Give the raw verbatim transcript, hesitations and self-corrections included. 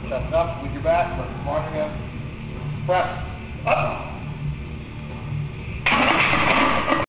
Chest up with your back, press the margin again. Press. Up.